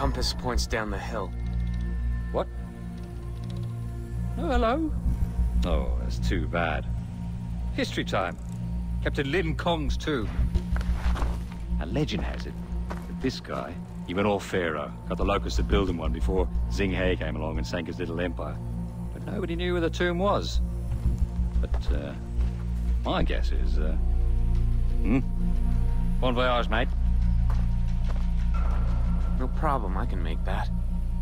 compass points down the hill. What? Oh, hello? Oh, that's too bad. History time. Captain Lin Kong's too. A legend has it that this guy, he went all pharaoh, got the locusts to build him one before Xing He came along and sank his little empire. But nobody knew where the tomb was. But, my guess is, Bon voyage, mate. No problem, I can make that.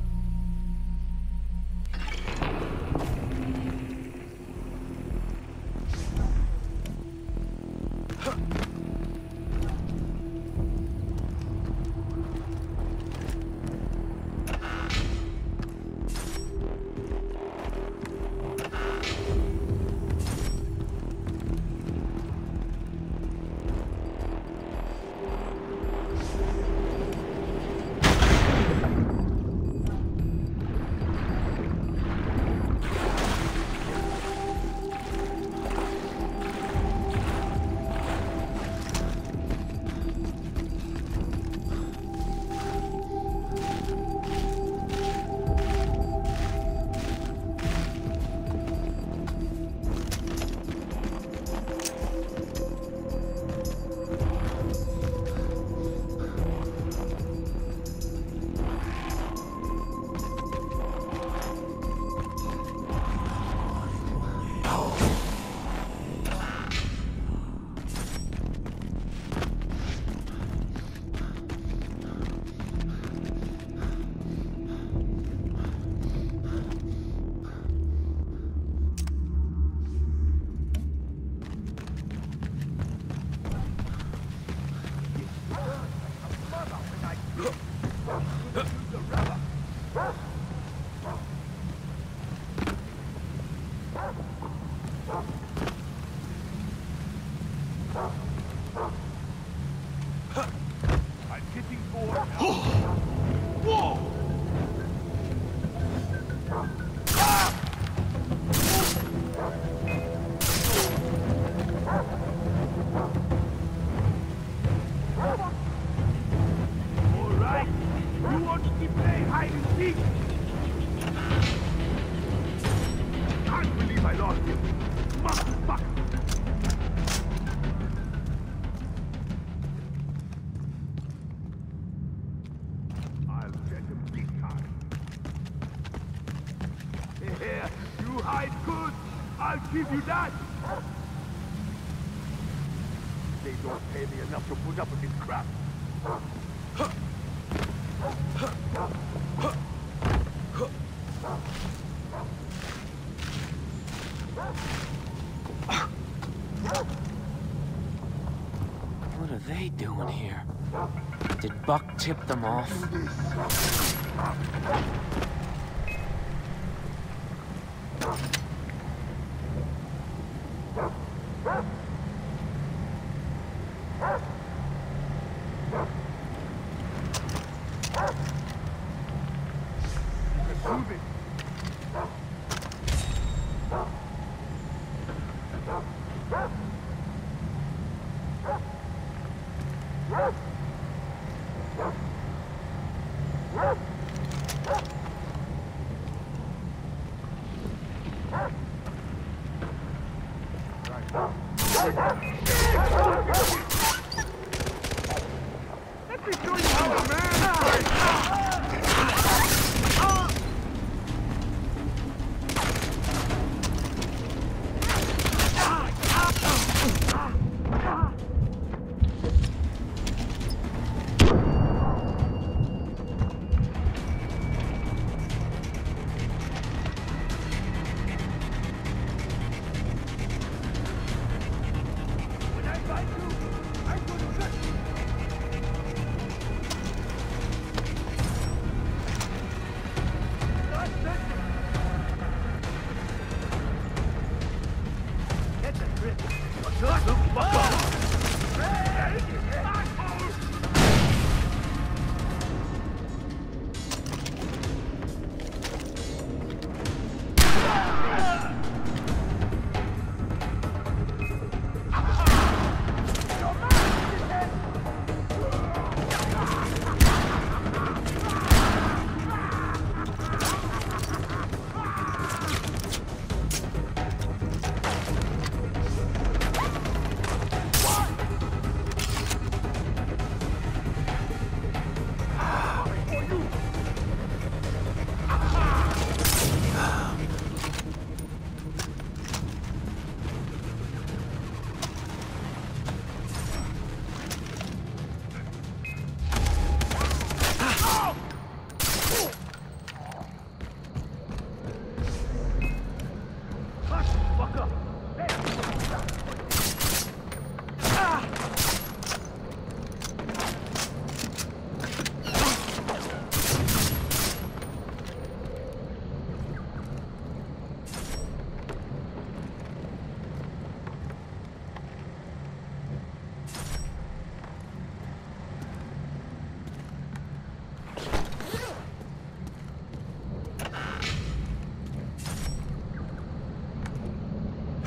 Give you that! They don't pay me enough to put up with this crap. What are they doing here? Did Buck tip them off?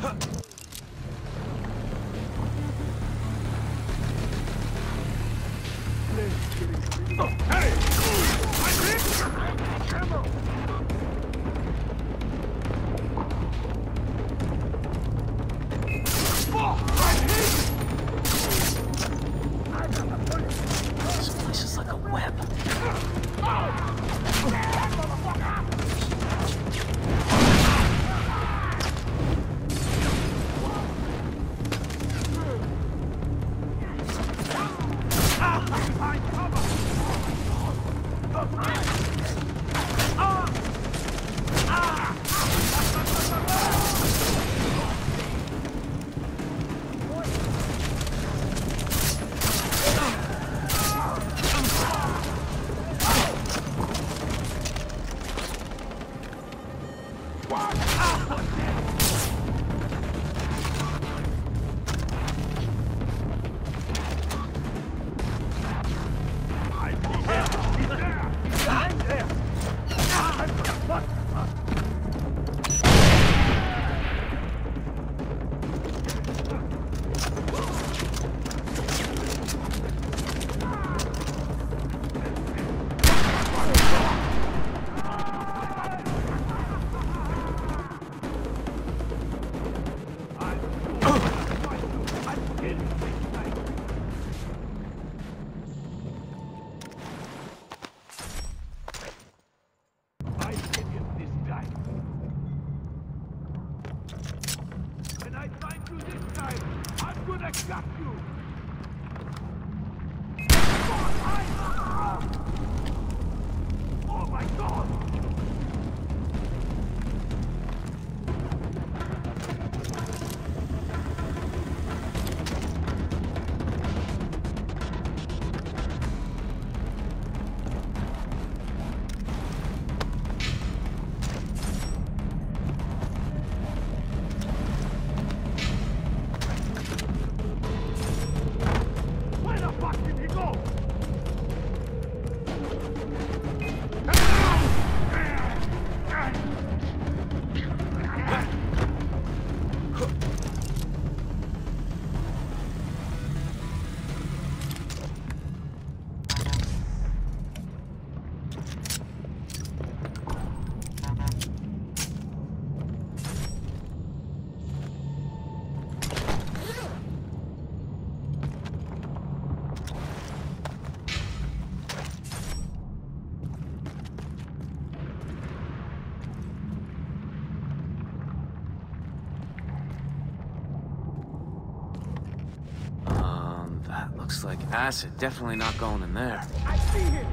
Looks like acid. Definitely not going in there. I see him!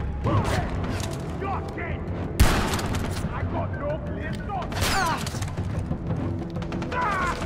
You're dead! I got no clear shot! Ah! Ah!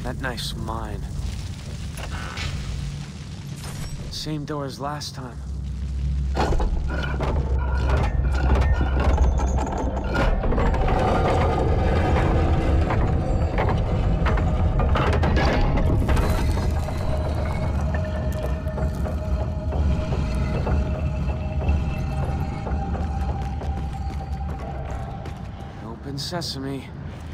That knife's mine. Same door as last time. Open sesame.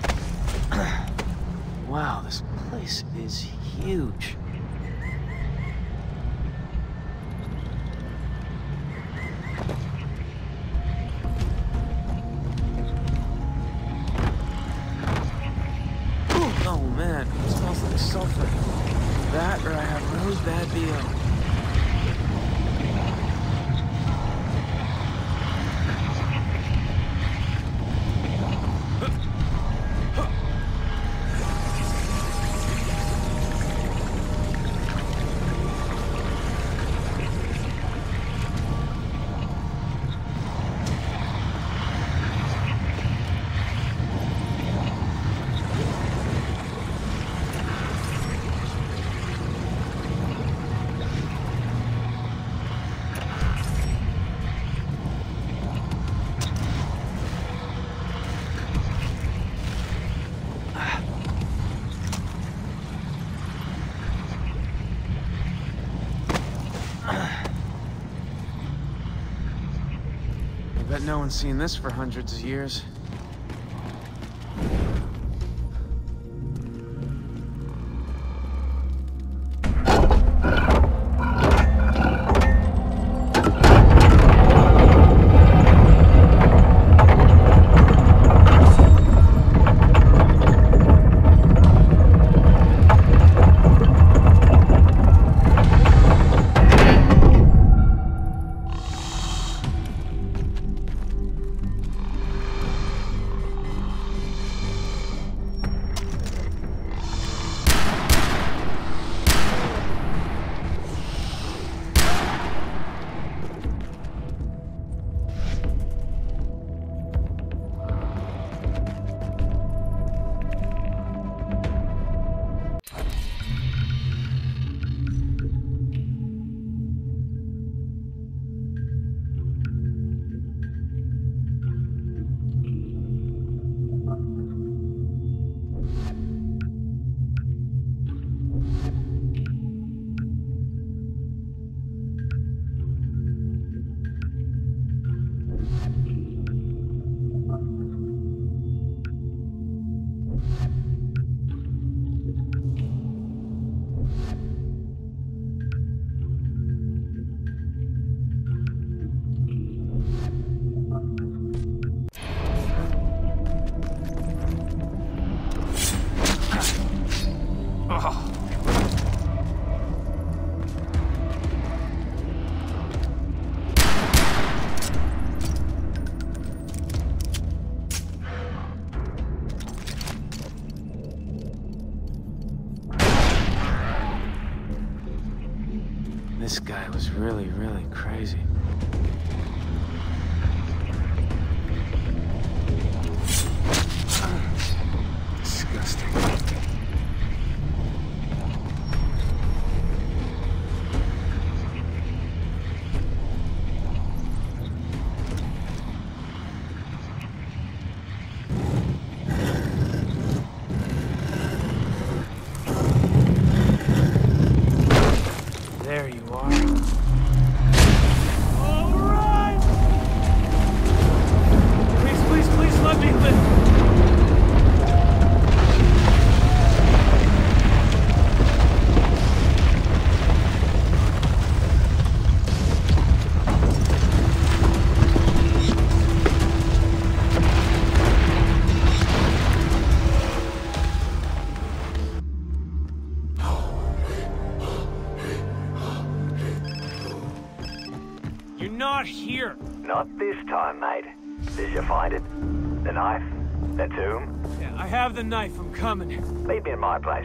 Wow, this place is huge. Oh man, it smells like sulfur. That or I have really bad BO. I bet no one's seen this for hundreds of years. This guy was really, really crazy. Disgusting. There you are. All right! Please, please, please let me live. You're not here. Not this time, mate. Did you find it? The knife? The tomb? Yeah, I have the knife. I'm coming. Meet me in my place.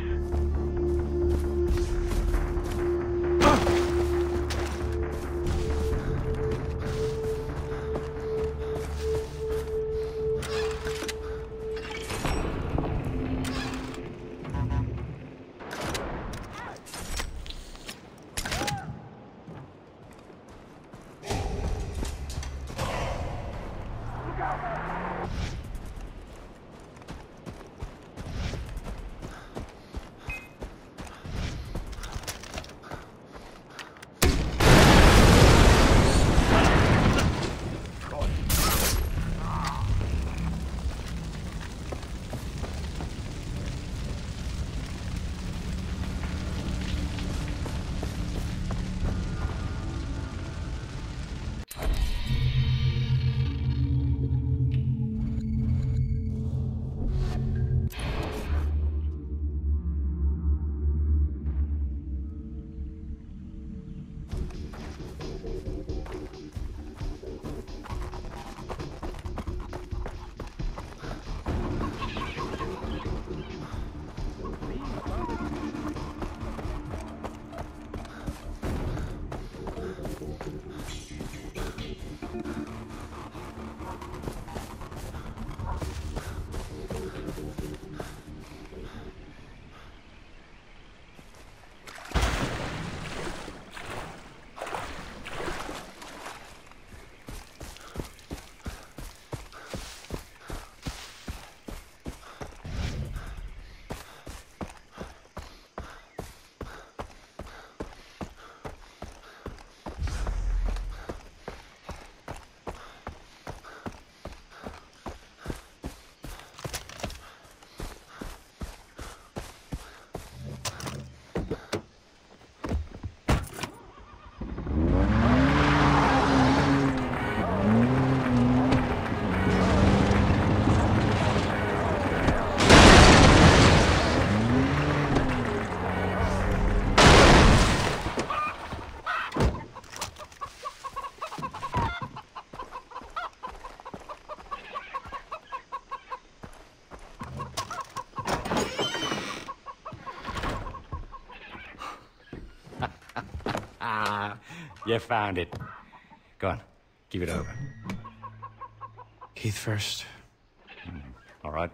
You found it. Go on, give it over. Keith first. All right.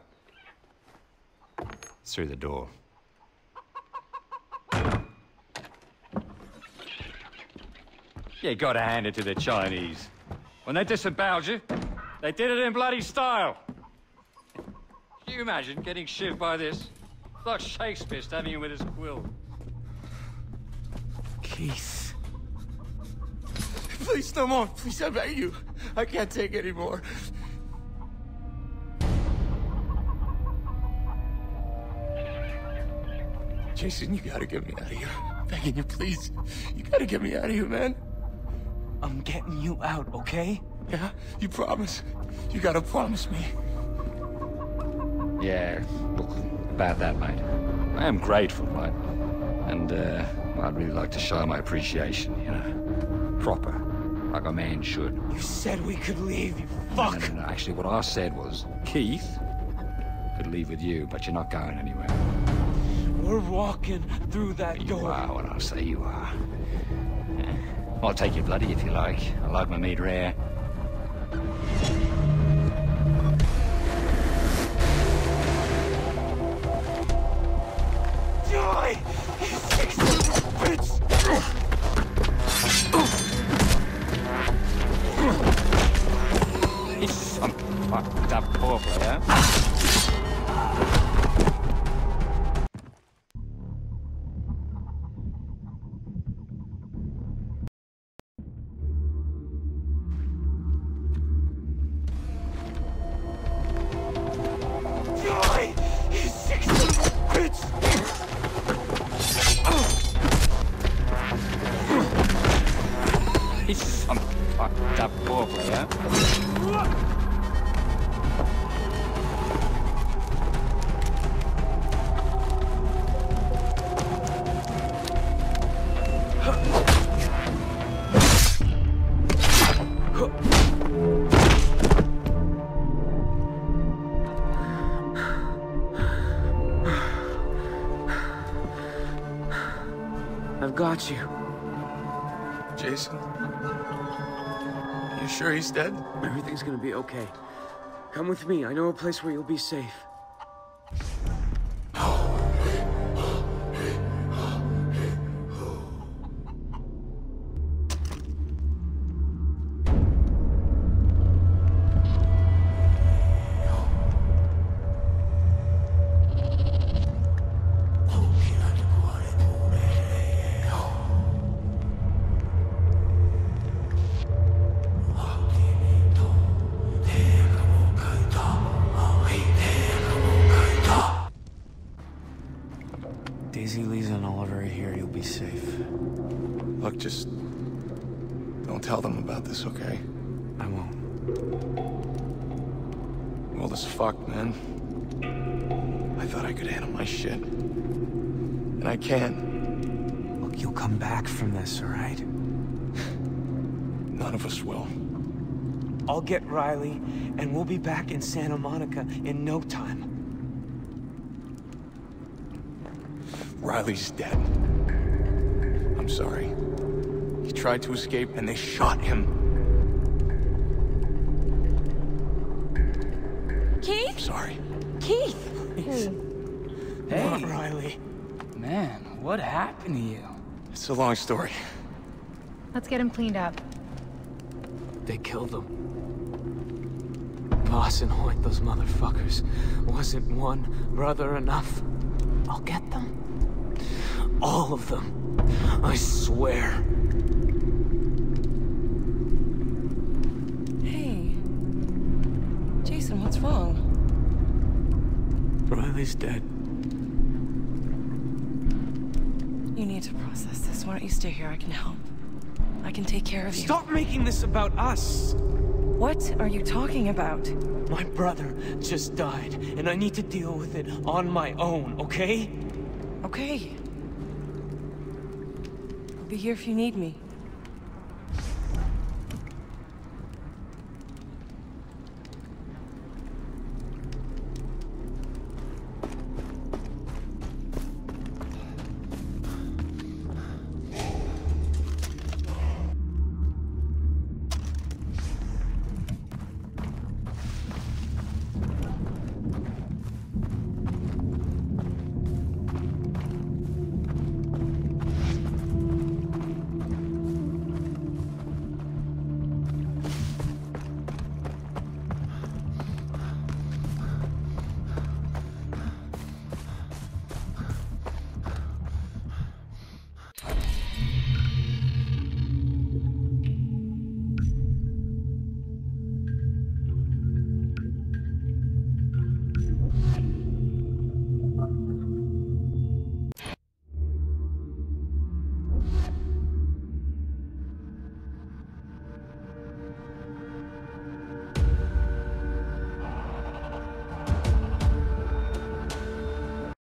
It's through the door. You gotta hand it to the Chinese. When they disemboweled you, they did it in bloody style. Can you imagine getting shivved by this? It's like Shakespeare stabbing you with his quill. Keith. Please, no more. Please, I beg you. I can't take any more. Jason, you gotta get me out of here. I'm begging you, please. You gotta get me out of here, man. I'm getting you out, okay? Yeah? You promise? You gotta promise me. Yeah, look, about that, mate. I am grateful, right? And, well, I'd really like to show my appreciation, you know? Proper. Like a man should. You said we could leave, you fuck! No. Actually, what I said was, Keith could leave with you, but you're not going anywhere. We're walking through that You door. are when I say you are. Yeah. I'll take your bloody if you like. I like my meat rare. Die! You sick bitch! He's some fucked up poor player. Die! You sick bitch! He's some fucked up poor player. I've got you. Jason? You sure he's dead? Everything's gonna be okay. Come with me. I know a place where you'll be safe. Daisy, Lisa, and Oliver are here. You'll be safe. Look, just... don't tell them about this, okay? I won't. World is fucked, man. I thought I could handle my shit. And I can. Look, you'll come back from this, all right? None of us will. I'll get Riley, and we'll be back in Santa Monica in no time. Riley's dead. I'm sorry. He tried to escape, and they shot him. Keith? I'm sorry. Keith! Not Riley. Man, what happened to you? It's a long story. Let's get him cleaned up. They killed him. Voss and Hoyt, those motherfuckers. Wasn't one brother enough? I'll get them. All of them. I swear. Hey. Jason, what's wrong? Riley's dead. You need to process this. Why don't you stay here? I can help. I can take care of you. Stop making this about us! What are you talking about? My brother just died, and I need to deal with it on my own, okay? Okay. I'll be here if you need me.